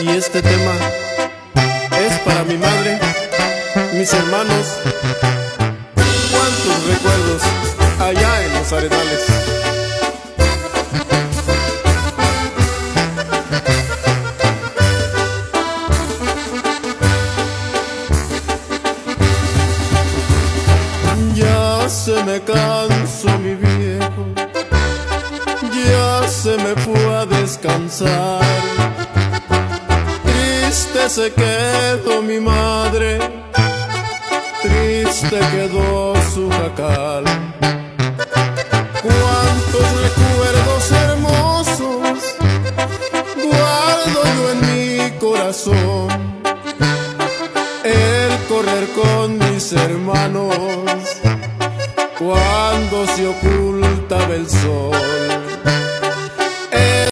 Y este tema es para mi madre, mis hermanos. Cuántos recuerdos allá en los Arenales. Ya se me cansó mi viejo, ya se me fue a descansar. Triste se quedó mi madre, triste quedó su jacal. Cuántos recuerdos hermosos guardo yo en mi corazón.